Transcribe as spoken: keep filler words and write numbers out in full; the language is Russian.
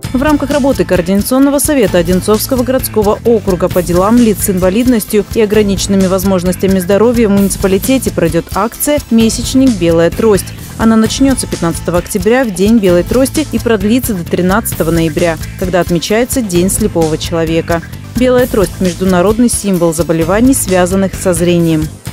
В рамках работы Координационного совета Одинцовского городского округа по делам лиц с инвалидностью и ограниченными возможностями здоровья в муниципалитете пройдет акция «Месячник. Белая трость». Она начнется пятнадцатого октября в День белой трости и продлится до тринадцатого ноября, когда отмечается День слепого человека. Белая трость – международный символ заболеваний, связанных со зрением.